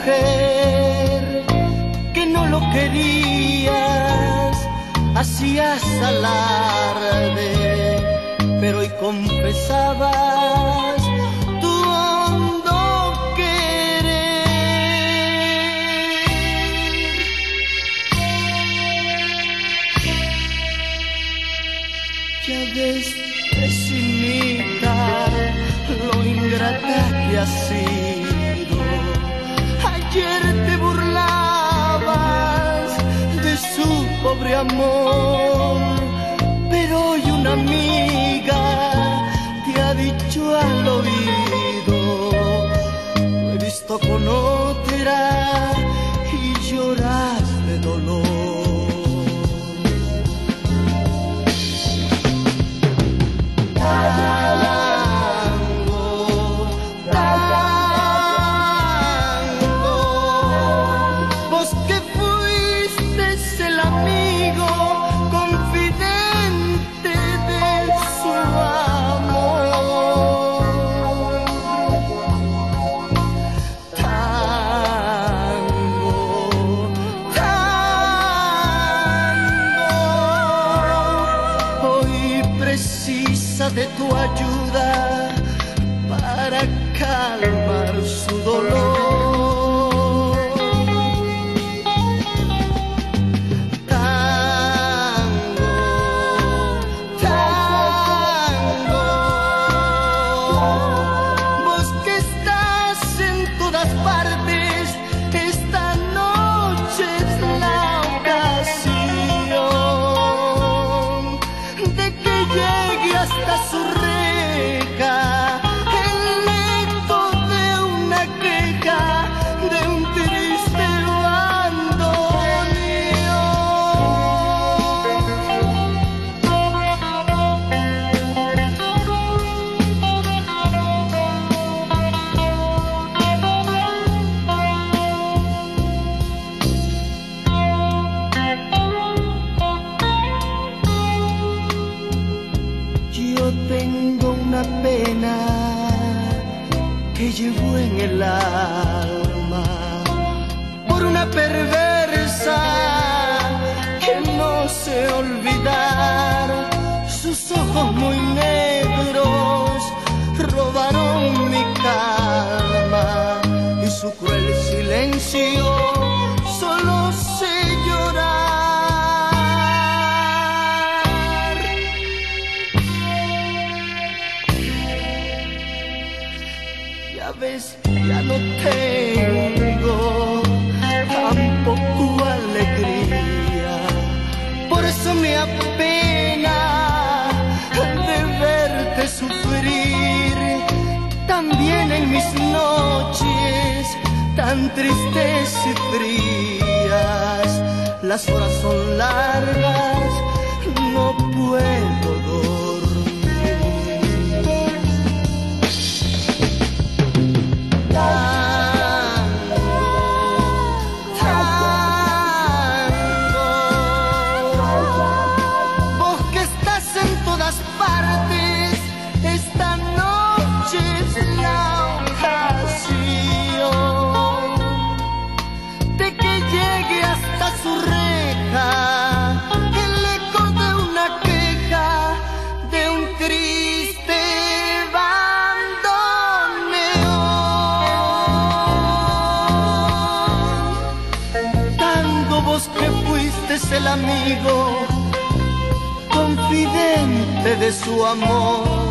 mujer que no lo querías, hacías alarde, pero hoy confesabas tu hondo querer. Ya ves, pesimita, lo ingrata que has sido. Ayer te burlabas de su pobre amor, pero hoy una amiga te ha dicho al oído: lo he visto con otra, y lloras de dolor. Precisa de tu ayuda para calmar su dolor. Tango, tango, vos que estás en todas partes, esta noche es la ocasión de que llegue hasta su reja el eco de una queja, de un triste Yo tengo una pena que llevo en el alma por una perversa que no sé olvidar. Sus ojos muy negros robaron mi calma, y su cruel silencio solo sé llorar. Ya ves, ya no tengo tampoco alegría, por eso me apena de verte sufrir. También en mis noches tan tristes y frías, las horas son largas, no puedo dormir. Tango, tango, vos que estás en todas partes, esta noche es la ocasión de que llegue hasta su reja el eco de una queja, de un triste bandoneón. Vos que fuiste el amigo confidente de su amor,